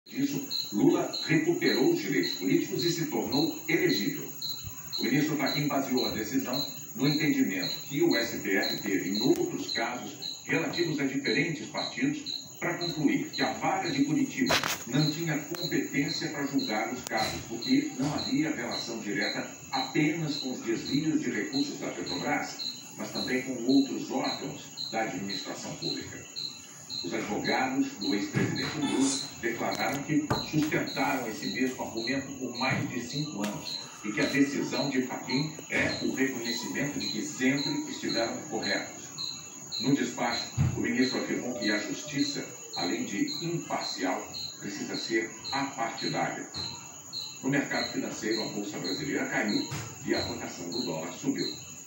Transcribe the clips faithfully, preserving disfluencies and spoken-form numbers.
Isso, Lula recuperou os direitos políticos e se tornou elegível. O ministro Fachin baseou a decisão no entendimento que o S T F teve em outros casos relativos a diferentes partidos para concluir que a vara de Curitiba não tinha competência para julgar os casos, porque não havia relação direta apenas com os desvios de recursos da Petrobras, mas também com outros órgãos da administração pública. Os advogados do ex-presidente Lula declararam que sustentaram esse mesmo argumento por mais de cinco anos e que a decisão de Fachin é o reconhecimento de que sempre estiveram corretos. No despacho, o ministro afirmou que a justiça, além de imparcial, precisa ser apartidária. No mercado financeiro, a Bolsa Brasileira caiu e a cotação do dólar subiu.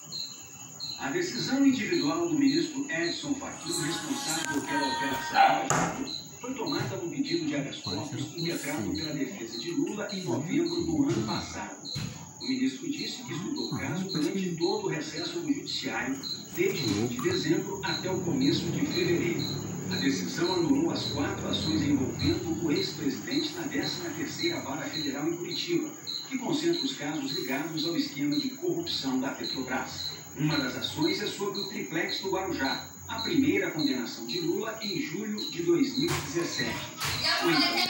A decisão individual do ministro Edson Fachin, responsável pela operação, foi tomada no pedido de habeas corpus impetrado pela defesa de Lula em novembro do ano passado. O ministro disse que estudou o caso durante todo o recesso do judiciário, desde o de dezembro até o começo de fevereiro. A decisão anulou as quatro ações envolvendo o ex-presidente na décima terceira Vara Federal em Curitiba, que concentra os casos ligados ao esquema de corrupção da Petrobras. Uma das ações é sobre o triplex do Guarujá, a primeira condenação de Lula em julho de dois mil e dezessete. O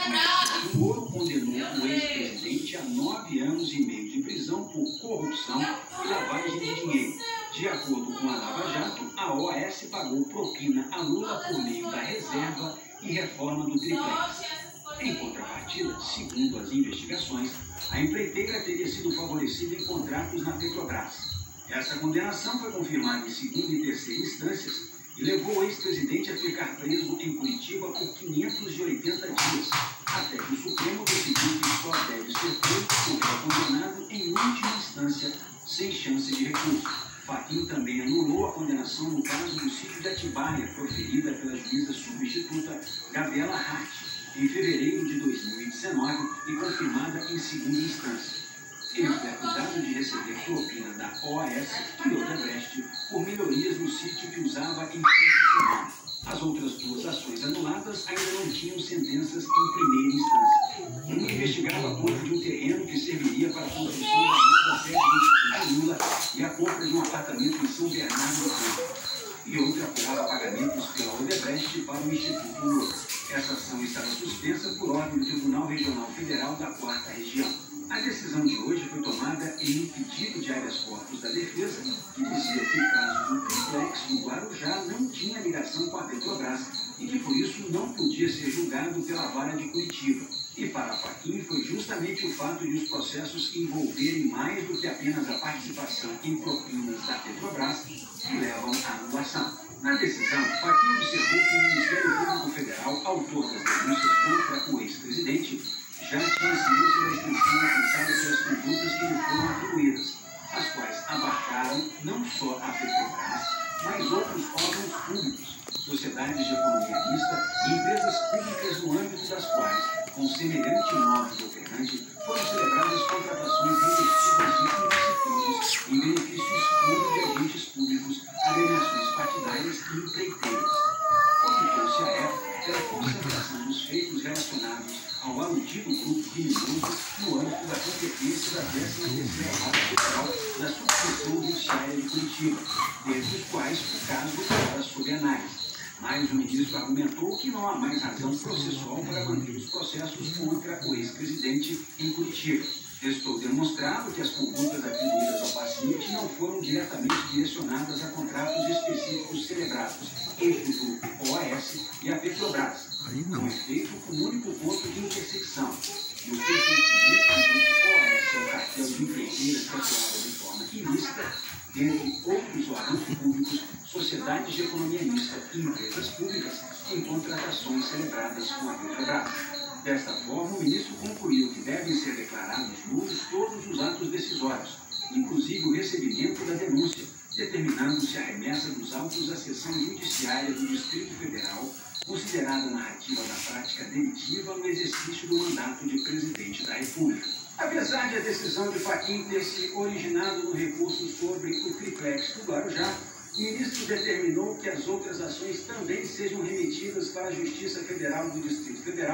então Moro condenou o ex-presidente a nove anos e meio de prisão por corrupção e lavagem de dinheiro. De acordo com a Lava Jato, a O A S pagou propina a Lula por meio da reserva e reforma do triplex. Em contrapartida, segundo as investigações, a empreiteira teria sido favorecida em contratos na Petrobras. Essa condenação foi confirmada em segunda e terceira instâncias e levou o ex-presidente a ficar preso em Curitiba por quinhentos e oitenta dias, até que o Supremo decidiu que só deve ser preso porque é condenado em última instância, sem chance de recurso. Fachin também anulou a condenação no caso do sítio de Atibaia, proferida pela juíza substituta Gabriela Hart, em fevereiro de dois mil e dezenove e confirmada em segunda instância. Ele foi acusado de receber propina da O A S e Odebrecht por melhorias no sítio que usava em fim de semana. As outras duas ações anuladas ainda não tinham sentenças em primeira instância. Uma investigava a compra de um terreno que serviria para a construção da nova sede do Instituto Lula e a compra de um apartamento em São Bernardo do Campo. E outra apurava pagamentos pela Odebrecht para o Instituto Lula. Essa ação estava suspensa por ordem do Tribunal Regional Federal da quarta Região. A decisão de hoje foi tomada em um pedido de habeas corpus da defesa, que dizia que o caso do triplex do Guarujá não tinha ligação com a Petrobras e que por isso não podia ser julgado pela Vara de Curitiba. E para Fachin foi justamente o fato de os processos envolverem mais do que apenas a participação em propinas da Petrobras que levam à anulação. Na decisão, Fachin observou que o Ministério Público Federal, autor das denúncias contra o ex-presidente, já tinha ciência da extensão alcançada pelas condutas que lhe foram atribuídas, as quais abarcaram não só a Petrobras, mas outros órgãos públicos, sociedades de economia mista e empresas públicas no âmbito das quais, com semelhante modus operandi, foram celebradas contratações revestidas de ilicitudes em benefício exclusivo de agentes públicos, agremiações partidárias e empreiteiras. Optou-se à época pela concentração dos feitos relacionados ao aludido grupo criminoso no âmbito da competência da décima terceira Vara Federal da Subseção Judiciária de Curitiba, dentre os quais o caso era sob análise. Mas o ministro argumentou que não há mais razão processual para manter os processos contra o ex-presidente em Curitiba. Restou demonstrado que as condutas atribuídas ao paciente não foram diretamente direcionadas a contratos específicos celebrados entre o grupo O A S e a Petrobras, com efeito com um único ponto de intersecção, e o pertencimento do grupo O A S ao cartel de empreiteiras que atuavam de forma ilícita, dentre outros órgãos públicos, sociedades de economia mista e empresas públicas, em contratações celebradas com a Petrobras. Desta forma, o ministro concluiu que devem ser declarados nulos todos os atos decisórios, inclusive o recebimento da denúncia, determinando-se a remessa dos autos à seção judiciária do Distrito Federal, considerada narrativa da prática delitiva no exercício do mandato de presidente da República. Apesar de a decisão de Fachin ter se originado no recurso sobre o triplex do Guarujá, o ministro determinou que as outras ações também sejam remetidas para a Justiça Federal do Distrito Federal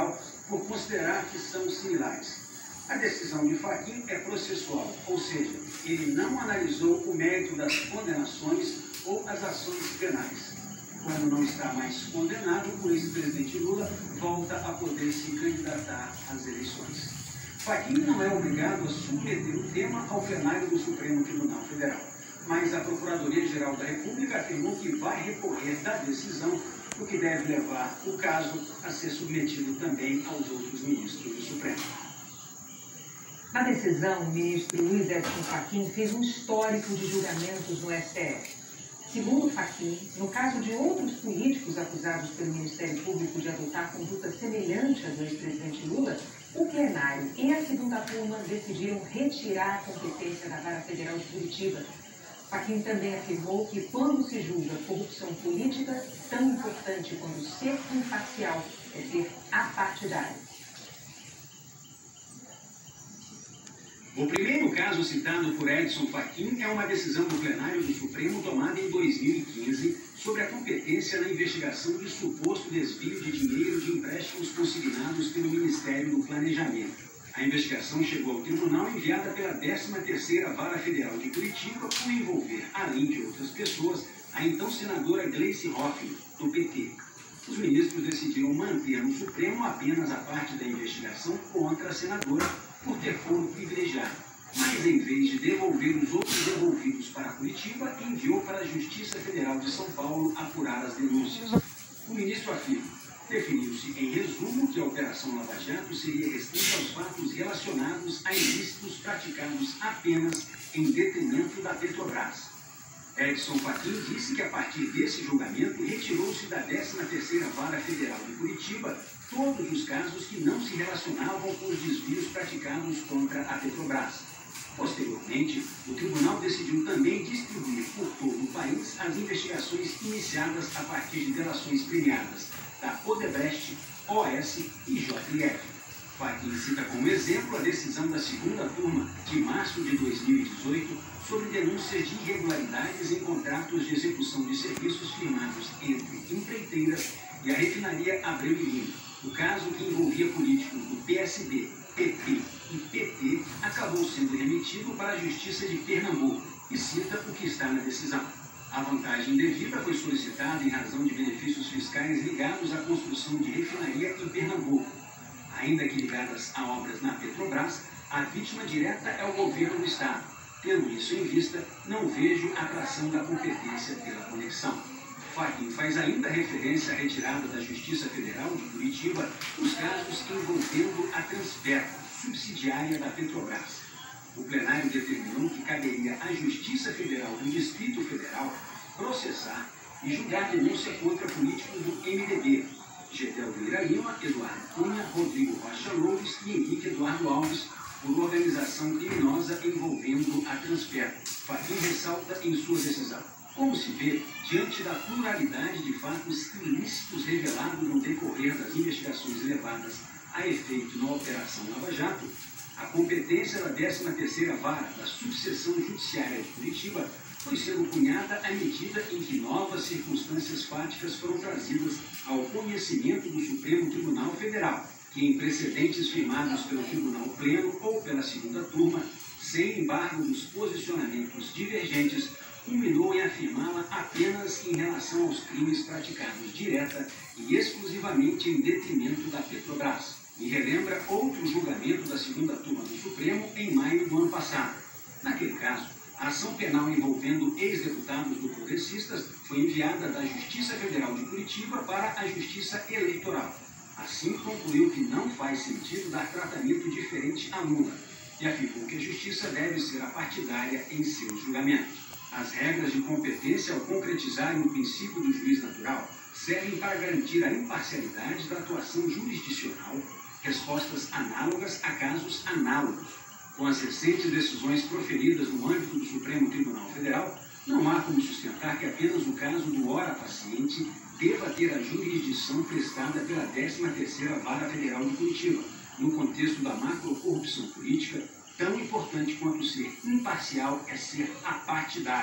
por considerar que são similares. A decisão de Fachin é processual, ou seja, ele não analisou o mérito das condenações ou as ações penais. Quando não está mais condenado, o ex-presidente Lula volta a poder se candidatar às eleições. Fachin não é obrigado a submeter o tema ao plenário do Supremo Tribunal Federal, mas a Procuradoria-Geral da República afirmou que vai recorrer da decisão, o que deve levar o caso a ser submetido também aos outros ministros do Supremo. Na decisão, o ministro Luiz Edson Fachin fez um histórico de julgamentos no S T F. Segundo Fachin, no caso de outros políticos acusados pelo Ministério Público de adotar conduta semelhante à do ex-presidente Lula, o plenário e a segunda turma decidiram retirar a competência da Vara Federal de Curitiba. Fachin também afirmou que quando se julga corrupção política, tão importante quanto ser imparcial é ser apartidário. O primeiro caso citado por Edson Fachin é uma decisão do plenário do Supremo tomada em dois mil e quinze sobre a competência na investigação de suposto desvio de dinheiro de empréstimos consignados pelo Ministério do Planejamento. A investigação chegou ao tribunal enviada pela décima terceira Vara Federal de Curitiba por envolver, além de outras pessoas, a então senadora Gleice Hoffmann, do P T. Os ministros decidiram manter no Supremo apenas a parte da investigação contra a senadora por ter foro privilegiado, mas em vez de devolver os outros envolvidos para Curitiba, enviou para a Justiça Federal de São Paulo apurar as denúncias. O ministro afirma: definiu-se em resumo que a Operação Lava Jato seria restrita aos fatos relacionados a ilícitos praticados apenas em detrimento da Petrobras. Edson Fachin disse que a partir desse julgamento retirou-se da décima terceira Vara Federal de Curitiba todos os casos que não se relacionavam com os desvios praticados contra a Petrobras. Posteriormente, o tribunal decidiu também distribuir por todo o país as investigações iniciadas a partir de delações premiadas da Odebrecht, O S e J F. Fachin cita como exemplo a decisão da segunda turma de março de dois mil e dezoito sobre denúncias de irregularidades em contratos de execução de serviços firmados entre empreiteiras e a refinaria Abreu e Lima. O caso, que envolvia políticos do P S B, P P e P T, acabou sendo remetido para a Justiça de Pernambuco e cita o que está na decisão. A vantagem devida foi solicitada em razão de benefícios fiscais ligados à construção de refinaria em Pernambuco. Ainda que ligadas a obras na Petrobras, a vítima direta é o governo do Estado. Tendo isso em vista, não vejo atração da competência pela conexão. Fachin faz ainda referência à retirada da Justiça Federal de Curitiba os casos envolvendo a Transpetro, subsidiária da Petrobras. O plenário determinou que caberia à Justiça Federal do Distrito Federal processar e julgar denúncia contra políticos do M D B, Gedel Vieira Lima, Eduardo Cunha, Rodrigo Rocha Loures e Henrique Eduardo Alves, por organização criminosa envolvendo a Transpetro. Fachin ressalta em sua decisão: como se vê, diante da pluralidade de fatos ilícitos revelados no decorrer das investigações levadas a efeito na Operação Lava Jato, a competência da décima terceira Vara da Subseção Judiciária de Curitiba foi sendo cunhada à medida em que novas circunstâncias fáticas foram trazidas ao conhecimento do Supremo Tribunal Federal, que em precedentes firmados pelo Tribunal Pleno ou pela segunda turma, sem embargo dos posicionamentos divergentes, culminou em afirmá-la apenas em relação aos crimes praticados direta e exclusivamente em detrimento da Petrobras. E relembra outro julgamento da segunda turma do Supremo em maio do ano passado. Naquele caso, a ação penal envolvendo ex-deputados do Progressistas foi enviada da Justiça Federal de Curitiba para a Justiça Eleitoral. Assim, concluiu que não faz sentido dar tratamento diferente a Lula e afirmou que a Justiça deve ser apartidária em seus julgamentos. As regras de competência, ao concretizarem o princípio do juiz natural, servem para garantir a imparcialidade da atuação jurisdicional, respostas análogas a casos análogos. Com as recentes decisões proferidas no âmbito do Supremo Tribunal Federal, não há como sustentar que apenas o caso do ora paciente deva ter a jurisdição prestada pela décima terceira Vara Federal de Curitiba, no contexto da macrocorrupção política. Tão importante quanto ser imparcial é ser apartidário.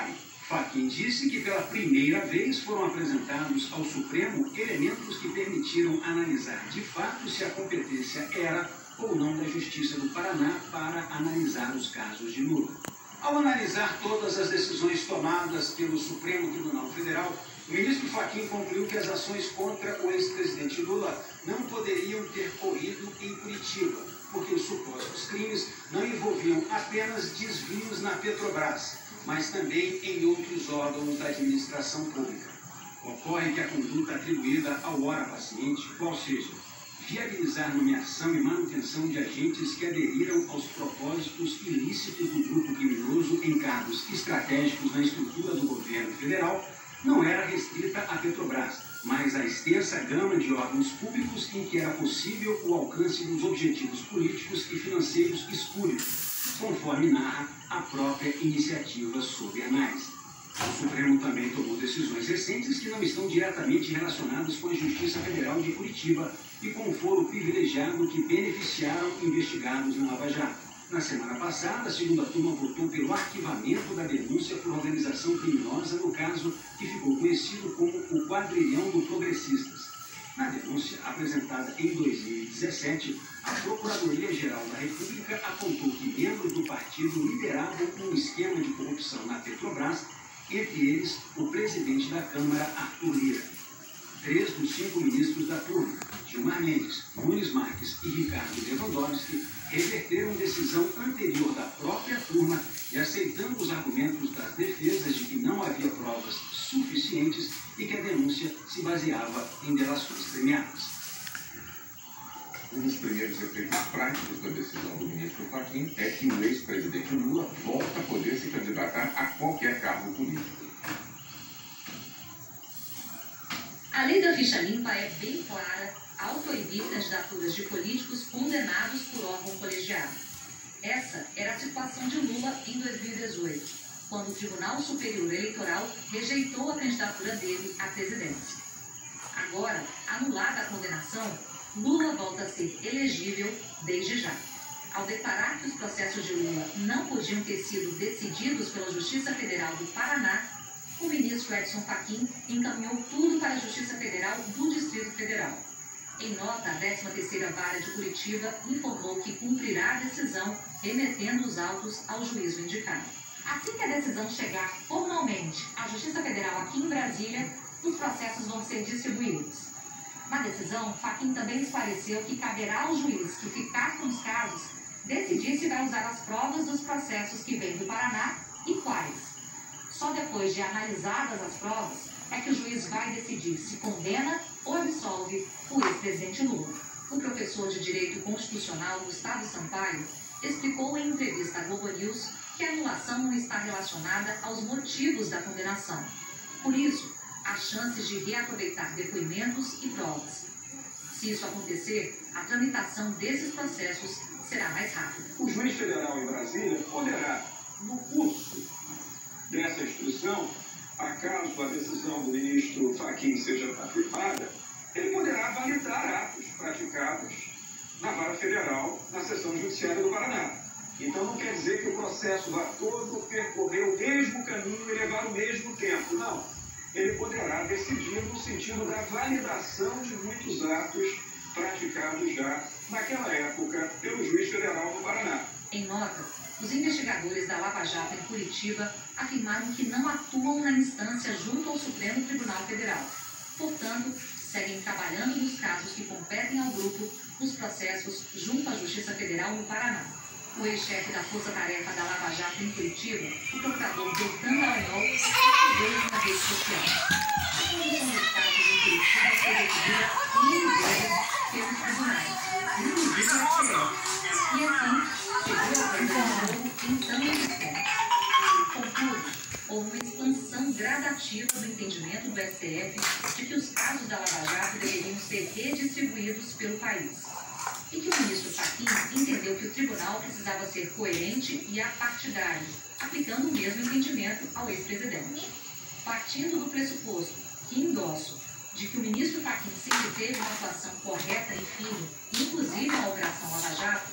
Fachin disse que pela primeira vez foram apresentados ao Supremo elementos que permitiram analisar de fato se a competência era ou não da Justiça do Paraná para analisar os casos de Lula. Ao analisar todas as decisões tomadas pelo Supremo Tribunal Federal, o ministro Fachin concluiu que as ações contra o ex-presidente Lula não poderiam ter corrido em Curitiba, porque os supostos crimes não envolviam apenas desvios na Petrobras, mas também em outros órgãos da administração pública. Ocorre que a conduta atribuída ao ora paciente, qual seja, viabilizar nomeação e manutenção de agentes que aderiram aos propósitos ilícitos do grupo criminoso em cargos estratégicos na estrutura do governo federal, não era restrita à Petrobras, mas à extensa gama de órgãos públicos em que era possível o alcance dos objetivos políticos e financeiros espúrios, conforme narra a própria iniciativa sob análise. O Supremo também tomou decisões recentes que não estão diretamente relacionadas com a Justiça Federal de Curitiba e com o foro privilegiado que beneficiaram investigados na Lava Jato. Na semana passada, a segunda turma votou pelo arquivamento da denúncia por organização criminosa no caso que ficou conhecido como o Quadrilhão do Progressistas. Na denúncia, apresentada em dois mil e dezessete, a Procuradoria-Geral da República apontou que membros do partido lideravam um esquema de corrupção na Petrobras, entre eles o presidente da Câmara, Arthur Lira. Três dos cinco ministros da turma, Gilmar Mendes, Nunes Marques e Ricardo Lewandowski, reverteram decisão anterior da própria turma e aceitando os argumentos das defesas de que não havia provas suficientes e que a denúncia se baseava em delações premiadas. Um dos primeiros efeitos práticos da decisão do ministro Fachin é que o ex-presidente Lula volta a poder se candidatar a qualquer cargo político. A lei da ficha limpa é bem clara ao proibir candidaturas de políticos condenados por órgão colegiado. Essa era a situação de Lula em dois mil e dezoito, quando o Tribunal Superior Eleitoral rejeitou a candidatura dele à presidência. Agora, anulada a condenação, Lula volta a ser elegível desde já. Ao declarar que os processos de Lula não podiam ter sido decididos pela Justiça Federal do Paraná, o ministro Edson Fachin encaminhou tudo para a Justiça Federal do Distrito Federal. Em nota, a décima terceira Vara de Curitiba informou que cumprirá a decisão, remetendo os autos ao juízo indicado. Assim que a decisão chegar formalmente à Justiça Federal aqui em Brasília, os processos vão ser distribuídos. Na decisão, Fachin também esclareceu que caberá ao juiz que ficar com os casos decidir se vai usar as provas dos processos que vêm do Paraná e quais. Só depois de analisadas as provas é que o juiz vai decidir se condena ou absolve o ex-presidente Lula. O professor de Direito Constitucional Gustavo Sampaio explicou em entrevista à Globo News que a anulação não está relacionada aos motivos da condenação. Por isso, há chances de reaproveitar depoimentos e provas. Se isso acontecer, a tramitação desses processos será mais rápida. O juiz federal em Brasília poderá, no curso dessa instrução, acaso a decisão do ministro Fachin seja afirmada, ele poderá validar atos praticados na vara federal, na seção judiciária do Paraná. Então não quer dizer que o processo vá todo percorrer o mesmo caminho e levar o mesmo tempo, não. Ele poderá decidir no sentido da validação de muitos atos praticados já naquela época pelo juiz federal do Paraná. Em nota, os investigadores da Lava Jato em Curitiba afirmaram que não atuam na instância junto ao Supremo Tribunal Federal. Portanto, seguem trabalhando nos casos que competem ao grupo nos processos junto à Justiça Federal no Paraná. O ex-chefe da Força Tarefa da Lava Jato em Curitiba, o procurador Deltan Dallagnol, escreveu isso na rede social. A condução dos casos em Curitiba foi decidida em vezes pelos tribunais, inclusive a S T F. E assim, chegou ao governo então existente. Contudo, houve uma expansão gradativa do entendimento do S T F de que os casos da Lava Jato deveriam ser redistribuídos pelo país. E que o ministro Fachin entendeu que o tribunal precisava ser coerente e apartidário, aplicando o mesmo entendimento ao ex-presidente. Partindo do pressuposto que endosso de que o ministro Fachin sempre teve uma atuação correta e firme, inclusive na Operação Lava Jato,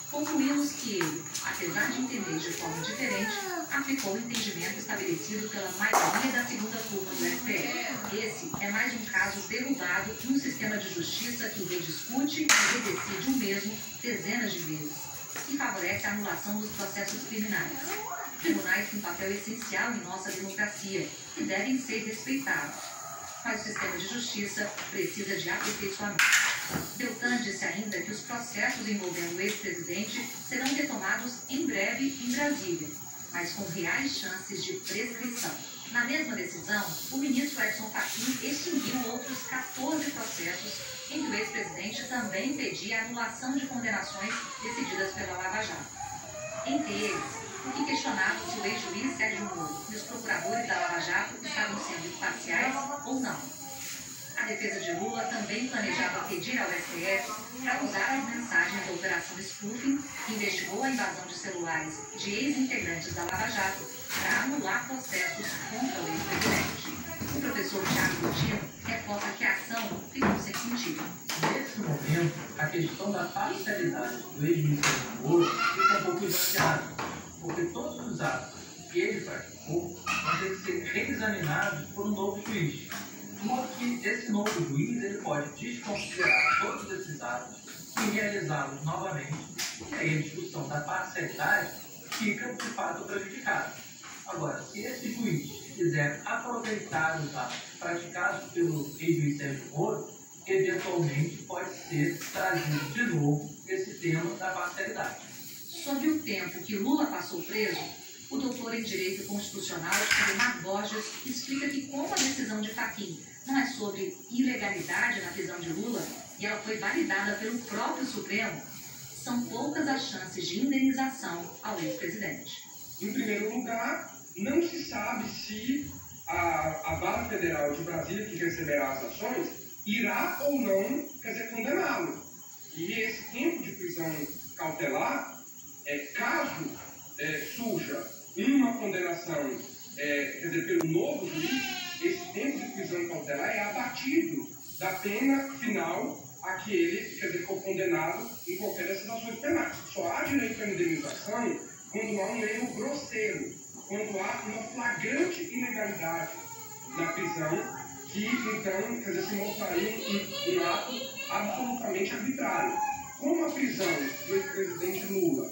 concluímos que ele, apesar de entender de forma diferente, aplicou o entendimento estabelecido pela maioria da segunda turma do S T F. Esse é mais um caso derrubado num sistema de justiça que rediscute e redecide o mesmo dezenas de vezes, que favorece a anulação dos processos criminais. Tribunais têm um papel essencial em nossa democracia e devem ser respeitados. Mas o sistema de justiça precisa de aperfeiçoamento. Deltan disse ainda que os processos envolvendo o ex-presidente serão retomados em breve em Brasília, mas com reais chances de prescrição. Na mesma decisão, o ministro Edson Fachin extinguiu outros quatorze processos em que o ex-presidente também pedia a anulação de condenações decididas pela Lava Jato. Entre eles, o que questionava se o ex-juiz Sérgio Moro e os procuradores da Lava Jato estavam sendo imparciais ou não. A defesa de Lula também planejava pedir ao S T F para usar as mensagens da Operação Spoofing, que investigou a invasão de celulares de ex-integrantes da Lava Jato, para anular processos contra o ex-presidente. O professor Thiago Coutinho reporta que a ação ficou sem sentido. Nesse momento, a questão da parcialidade do ex-juiz Sérgio Moro fica um pouco esvaziada, porque todos os atos que ele praticou vão ter que ser reexaminados por um novo juiz. De modo que esse novo juiz ele pode desconsiderar todos esses atos e realizá-los novamente, e aí a discussão da parcialidade fica, de fato, prejudicada. Agora, se esse juiz quiser aproveitar os atos praticados pelo ex-juiz Sérgio Moro, eventualmente pode ser trazido de novo esse tema da parcialidade. Sobre o tempo que Lula passou preso, o doutor em Direito Constitucional, Ademar Borges, explica que como a decisão de Fachin não é sobre ilegalidade na prisão de Lula e ela foi validada pelo próprio Supremo, são poucas as chances de indenização ao ex-presidente. Em primeiro lugar, não se sabe se a, a Vara Federal de Brasília, que receberá as ações, irá ou não, quer dizer, condená-lo. E esse tempo de prisão cautelar, é, caso é, surja uma condenação, é, quer dizer, pelo novo juiz, esse tempo de prisão cautelar é abatido da pena final a que ele, quer dizer, for condenado em qualquer dessas ações penais. Só há direito à indenização quando há um erro grosseiro, quando há uma flagrante ilegalidade na prisão, que então, quer dizer, se mostraria um, um ato absolutamente arbitrário. Como a prisão do ex-presidente Lula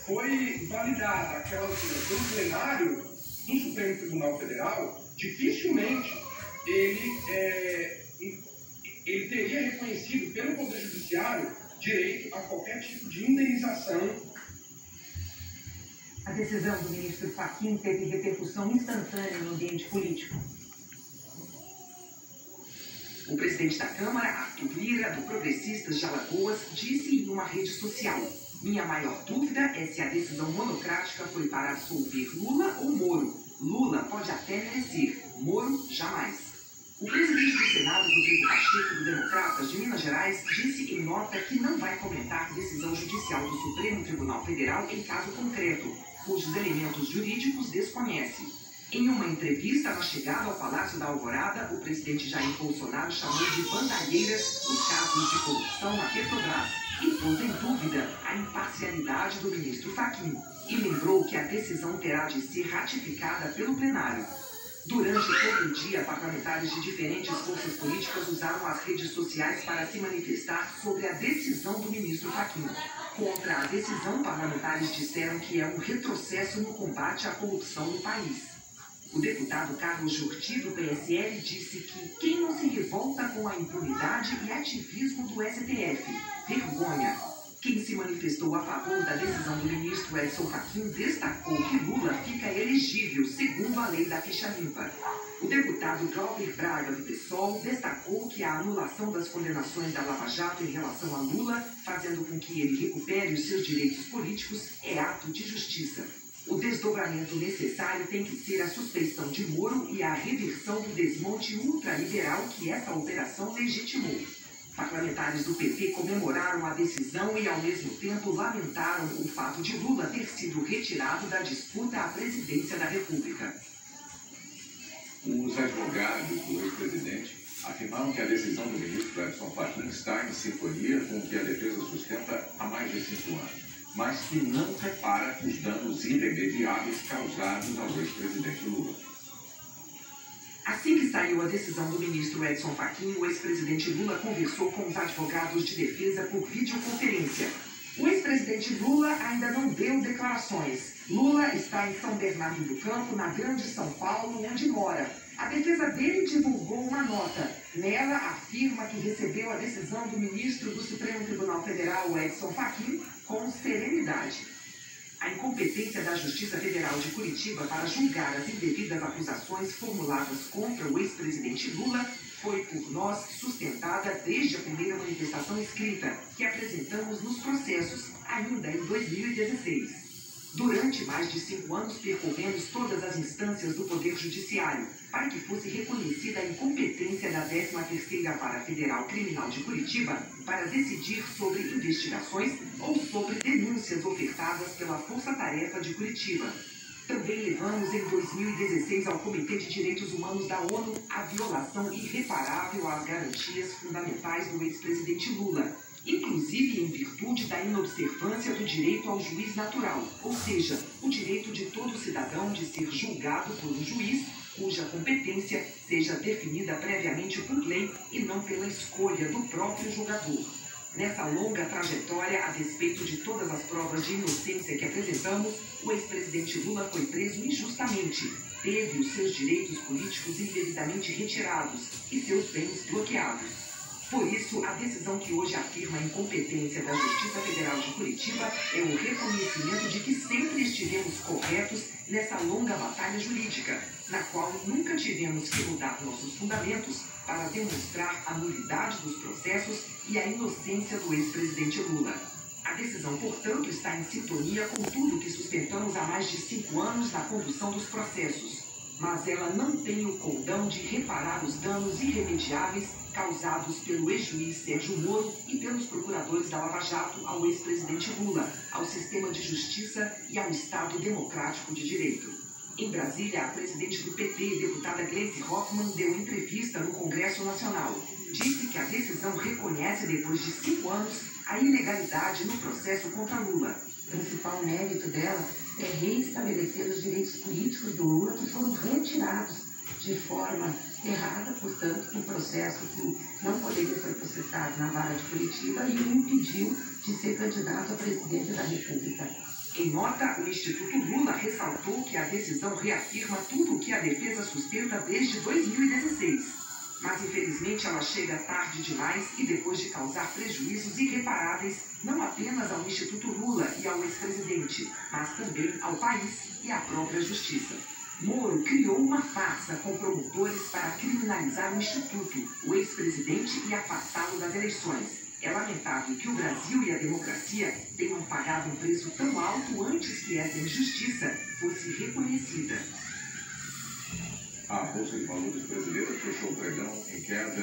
foi validada aquela pelo plenário do Supremo Tribunal Federal, dificilmente ele, é, ele teria reconhecido pelo Poder Judiciário direito a qualquer tipo de indenização. A decisão do ministro Fachin teve repercussão instantânea no ambiente político. O presidente da Câmara, Arthur Lira, do Progressistas de Alagoas, disse em uma rede social: minha maior dúvida é se a decisão monocrática foi para absolver Lula ou Moro. Lula pode até merecer, Moro jamais. O presidente do Senado, Rodrigo Pacheco, do Democratas de Minas Gerais, disse em nota que não vai comentar decisão judicial do Supremo Tribunal Federal em caso concreto, cujos elementos jurídicos desconhece. Em uma entrevista na chegada ao Palácio da Alvorada, o presidente Jair Bolsonaro chamou de bandalheiras os casos de corrupção na Petrobras e pôs em dúvida a imparcialidade do ministro Fachin e lembrou que a decisão terá de ser ratificada pelo plenário. Durante todo o dia, parlamentares de diferentes forças políticas usaram as redes sociais para se manifestar sobre a decisão do ministro Fachin. Contra a decisão, parlamentares disseram que é um retrocesso no combate à corrupção no país. O deputado Carlos Jordi, do P S L, disse que quem não se revolta com a impunidade e ativismo do S T F? Vergonha. Quem se manifestou a favor da decisão do ministro Edson Fachin destacou que Lula fica elegível segundo a lei da ficha limpa. O deputado Glauber Braga, do PSOL, destacou que a anulação das condenações da Lava Jato em relação a Lula, fazendo com que ele recupere os seus direitos políticos, é ato de justiça. O desdobramento necessário tem que ser a suspeição de Moro e a reversão do desmonte ultraliberal que essa operação legitimou. Parlamentares do P T comemoraram a decisão e, ao mesmo tempo, lamentaram o fato de Lula ter sido retirado da disputa à presidência da República. Os advogados do ex-presidente afirmaram que a decisão do ministro Edson Fachin está em sintonia com o que a defesa sustenta há mais de cinco anos. mas que não repara os danos irremediáveis causados ao ex-presidente Lula. Assim que saiu a decisão do ministro Edson Fachin, o ex-presidente Lula conversou com os advogados de defesa por videoconferência. O ex-presidente Lula ainda não deu declarações. Lula está em São Bernardo do Campo, na Grande São Paulo, onde mora. A defesa dele divulgou uma nota. Nela, afirma que recebeu a decisão do ministro do Supremo Tribunal Federal, Edson Fachin, com serenidade. A incompetência da Justiça Federal de Curitiba para julgar as indevidas acusações formuladas contra o ex-presidente Lula foi por nós sustentada desde a primeira manifestação escrita que apresentamos nos processos, ainda em dois mil e dezesseis. Durante mais de cinco anos percorremos todas as instâncias do Poder Judiciário para que fosse reconhecida a incompetência da décima terceira Vara Federal Criminal de Curitiba para decidir sobre investigações ou sobre denúncias ofertadas pela Força Tarefa de Curitiba. Também levamos em dois mil e dezesseis ao Comitê de Direitos Humanos da ONU a violação irreparável às garantias fundamentais do ex-presidente Lula, inclusive em virtude da inobservância do direito ao juiz natural, ou seja, o direito de todo cidadão de ser julgado por um juiz cuja competência seja definida previamente por lei e não pela escolha do próprio julgador. Nessa longa trajetória, a despeito de todas as provas de inocência que apresentamos, o ex-presidente Lula foi preso injustamente, teve os seus direitos políticos indevidamente retirados e seus bens bloqueados. Por isso, a decisão que hoje afirma a incompetência da Justiça Federal de Curitiba é o reconhecimento de que sempre estivemos corretos nessa longa batalha jurídica, na qual nunca tivemos que mudar nossos fundamentos para demonstrar a nulidade dos processos e a inocência do ex-presidente Lula. A decisão, portanto, está em sintonia com tudo que sustentamos há mais de cinco anos na condução dos processos, mas ela não tem o condão de reparar os danos irremediáveis causados pelo ex-juiz Sérgio Moro e pelos procuradores da Lava Jato ao ex-presidente Lula, ao sistema de justiça e ao Estado democrático de direito. Em Brasília, a presidente do P T, deputada Gleisi Hoffmann, deu entrevista no Congresso Nacional. Disse que a decisão reconhece, depois de cinco anos, a ilegalidade no processo contra Lula. O principal mérito dela é reestabelecer os direitos políticos do Lula que foram retirados de forma errada, portanto, um processo que não poderia ser processado na Vara de Curitiba e o impediu de ser candidato a presidente da República. Em nota, o Instituto Lula ressaltou que a decisão reafirma tudo o que a defesa sustenta desde dois mil e dezesseis. Mas, infelizmente, ela chega tarde demais e depois de causar prejuízos irreparáveis não apenas ao Instituto Lula e ao ex-presidente, mas também ao país e à própria justiça. Moro criou uma farsa com promotores para criminalizar o Instituto, o ex-presidente e afastá-lo das eleições. É lamentável que o Brasil e a democracia tenham pagado um preço tão alto antes que essa injustiça fosse reconhecida. A Bolsa de Valores brasileira fechou o pregão em queda